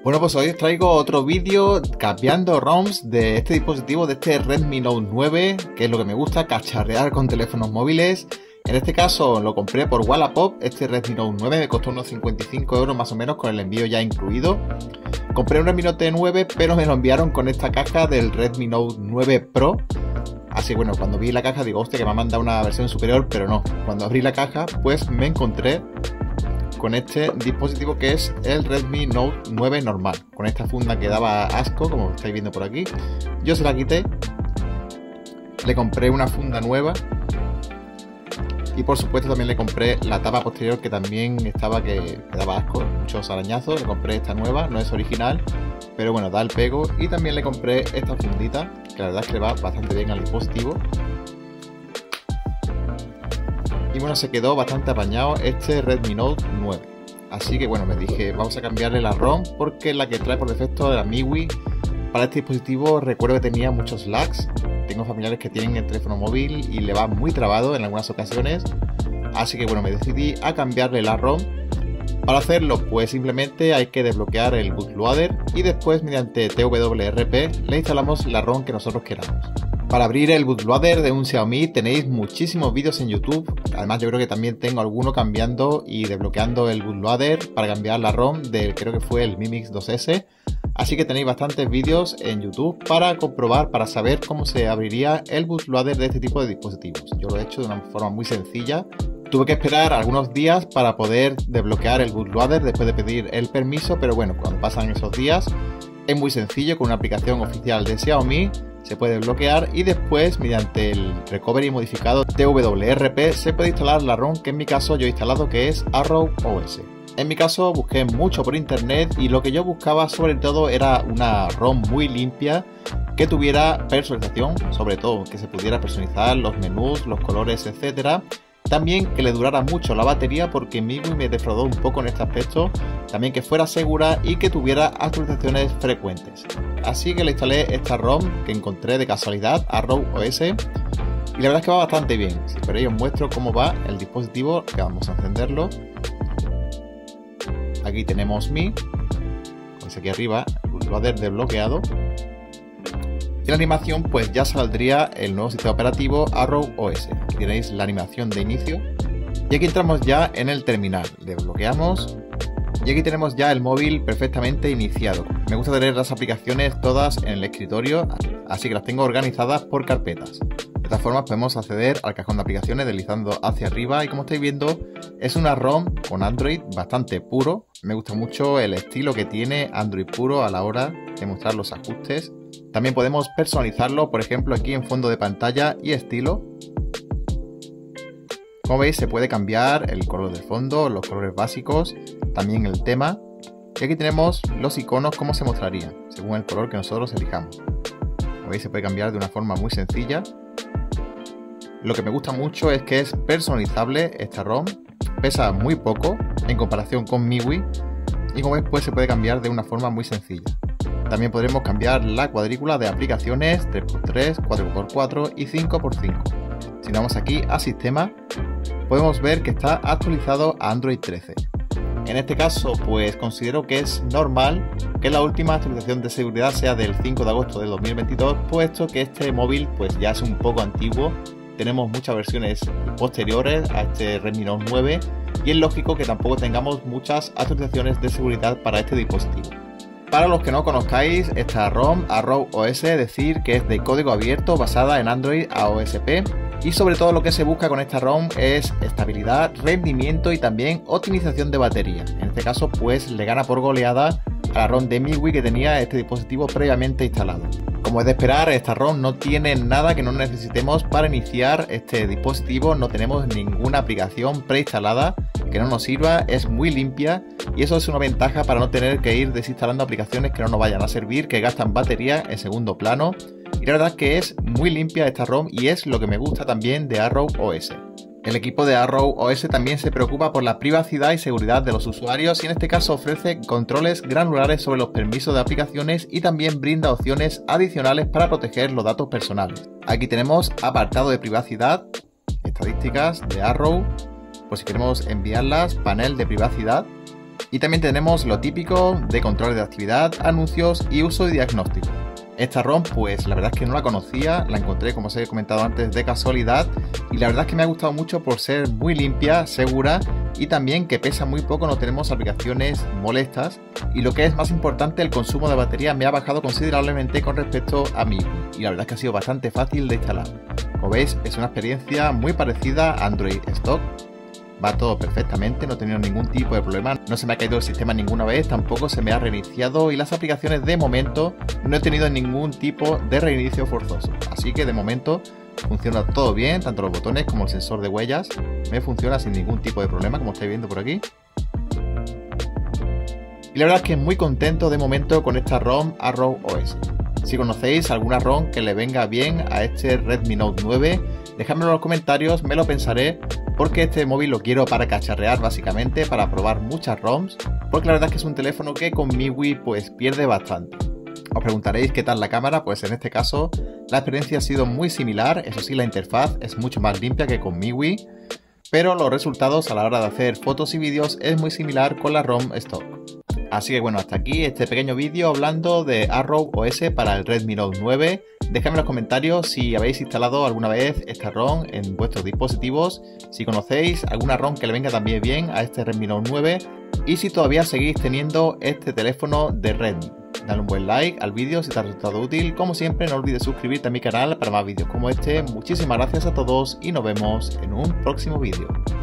Bueno, pues hoy os traigo otro vídeo cambiando ROMs de este dispositivo, de este Redmi Note 9, que es lo que me gusta, cacharrear con teléfonos móviles. En este caso lo compré por Wallapop, este Redmi Note 9 me costó unos 55 € más o menos, con el envío ya incluido. Compré un Redmi Note 9, pero me lo enviaron con esta caja del Redmi Note 9 Pro. Así que bueno, cuando vi la caja digo, hostia, que me ha mandado una versión superior, pero no. Cuando abrí la caja, pues me encontré con este dispositivo que es el Redmi Note 9 normal, con esta funda que daba asco, como estáis viendo por aquí. Yo se la quité, le compré una funda nueva y por supuesto también le compré la tapa posterior, que también estaba que daba asco, muchos arañazos. Le compré esta nueva, no es original, pero bueno, da el pego. Y también le compré esta fundita, que la verdad es que le va bastante bien al dispositivo. Y bueno, se quedó bastante apañado este Redmi Note 9. Así que bueno, me dije, vamos a cambiarle la ROM, porque la que trae por defecto de la MIUI para este dispositivo, recuerdo que tenía muchos lags. Tengo familiares que tienen el teléfono móvil y le va muy trabado en algunas ocasiones. Así que bueno, me decidí a cambiarle la ROM. Para hacerlo, pues simplemente hay que desbloquear el bootloader y después mediante TWRP le instalamos la ROM que nosotros queramos. Para abrir el bootloader de un Xiaomi tenéis muchísimos vídeos en YouTube. Además yo creo que también tengo alguno cambiando y desbloqueando el bootloader para cambiar la ROM del, creo que fue el Mi Mix 2S. Así que tenéis bastantes vídeos en YouTube para comprobar, para saber cómo se abriría el bootloader de este tipo de dispositivos. Yo lo he hecho de una forma muy sencilla. Tuve que esperar algunos días para poder desbloquear el bootloader después de pedir el permiso, pero bueno, cuando pasan esos días es muy sencillo. Con una aplicación oficial de Xiaomi se puede desbloquear y después mediante el recovery modificado TWRP se puede instalar la ROM que en mi caso yo he instalado, que es ArrowOS. En mi caso busqué mucho por internet y lo que yo buscaba sobre todo era una ROM muy limpia, que tuviera personalización, sobre todo que se pudiera personalizar los menús, los colores, etcétera. También que le durara mucho la batería, porque MIUI me defraudó un poco en este aspecto. También que fuera segura y que tuviera actualizaciones frecuentes. Así que le instalé esta ROM que encontré de casualidad, ArrowOS, y la verdad es que va bastante bien. Si queréis os muestro cómo va el dispositivo, que vamos a encenderlo. Aquí tenemos Mi, pues aquí arriba el bootloader desbloqueado. Y la animación, pues ya saldría el nuevo sistema operativo ArrowOS. Aquí tenéis la animación de inicio. Y aquí entramos ya en el terminal. Desbloqueamos. Y aquí tenemos ya el móvil perfectamente iniciado. Me gusta tener las aplicaciones todas en el escritorio, así que las tengo organizadas por carpetas. De esta forma podemos acceder al cajón de aplicaciones deslizando hacia arriba. Y como estáis viendo, es una ROM con Android bastante puro. Me gusta mucho el estilo que tiene Android puro a la hora de mostrar los ajustes. También podemos personalizarlo, por ejemplo aquí en fondo de pantalla y estilo. Como veis, se puede cambiar el color del fondo, los colores básicos, también el tema. Y aquí tenemos los iconos, cómo se mostrarían según el color que nosotros elijamos. Como veis, se puede cambiar de una forma muy sencilla. Lo que me gusta mucho es que es personalizable esta ROM. Pesa muy poco en comparación con MIUI. Y como veis, pues se puede cambiar de una forma muy sencilla. También podremos cambiar la cuadrícula de aplicaciones 3×3, 4×4 y 5×5. Si nos vamos aquí a sistema, podemos ver que está actualizado a Android 13. En este caso, pues considero que es normal que la última actualización de seguridad sea del 5 de agosto del 2022, puesto que este móvil pues ya es un poco antiguo. Tenemos muchas versiones posteriores a este Redmi Note 9 y es lógico que tampoco tengamos muchas actualizaciones de seguridad para este dispositivo. Para los que no conozcáis esta ROM, ArrowOS, decir que es de código abierto basada en Android AOSP, y sobre todo lo que se busca con esta ROM es estabilidad, rendimiento y también optimización de batería. En este caso pues le gana por goleada a la ROM de MIUI que tenía este dispositivo previamente instalado. Como es de esperar, esta ROM no tiene nada que no necesitemos para iniciar este dispositivo. No tenemos ninguna aplicación preinstalada que no nos sirva, es muy limpia y eso es una ventaja para no tener que ir desinstalando aplicaciones que no nos vayan a servir, que gastan batería en segundo plano. Y la verdad es que es muy limpia esta ROM y es lo que me gusta también de ArrowOS. El equipo de ArrowOS también se preocupa por la privacidad y seguridad de los usuarios y en este caso ofrece controles granulares sobre los permisos de aplicaciones y también brinda opciones adicionales para proteger los datos personales. Aquí tenemos apartado de privacidad, estadísticas de Arrow, por si queremos enviarlas, panel de privacidad. Y también tenemos lo típico de control de actividad, anuncios y uso y diagnóstico. Esta ROM pues la verdad es que no la conocía, la encontré como os he comentado antes de casualidad y la verdad es que me ha gustado mucho por ser muy limpia, segura y también que pesa muy poco, no tenemos aplicaciones molestas y lo que es más importante, el consumo de batería me ha bajado considerablemente con respecto a MIUI y la verdad es que ha sido bastante fácil de instalar. Como veis es una experiencia muy parecida a Android Stock. Va todo perfectamente, no he tenido ningún tipo de problema, no se me ha caído el sistema ninguna vez, tampoco se me ha reiniciado y las aplicaciones de momento no he tenido ningún tipo de reinicio forzoso. Así que de momento funciona todo bien, tanto los botones como el sensor de huellas me funciona sin ningún tipo de problema, como estáis viendo por aquí. Y la verdad es que muy contento de momento con esta ROM Arrow OS. Si conocéis alguna ROM que le venga bien a este Redmi Note 9, dejadmelo en los comentarios, me lo pensaré, porque este móvil lo quiero para cacharrear básicamente, para probar muchas ROMs, porque la verdad es que es un teléfono que con MIUI pues pierde bastante. Os preguntaréis qué tal la cámara, pues en este caso la experiencia ha sido muy similar, eso sí la interfaz es mucho más limpia que con MIUI, pero los resultados a la hora de hacer fotos y vídeos es muy similar con la ROM stock. Así que bueno, hasta aquí este pequeño vídeo hablando de Arrow OS para el Redmi Note 9. Dejadme en los comentarios si habéis instalado alguna vez esta ROM en vuestros dispositivos, si conocéis alguna ROM que le venga también bien a este Redmi Note 9 y si todavía seguís teniendo este teléfono de Redmi. Dale un buen like al vídeo si te ha resultado útil. Como siempre, no olvides suscribirte a mi canal para más vídeos como este. Muchísimas gracias a todos y nos vemos en un próximo vídeo.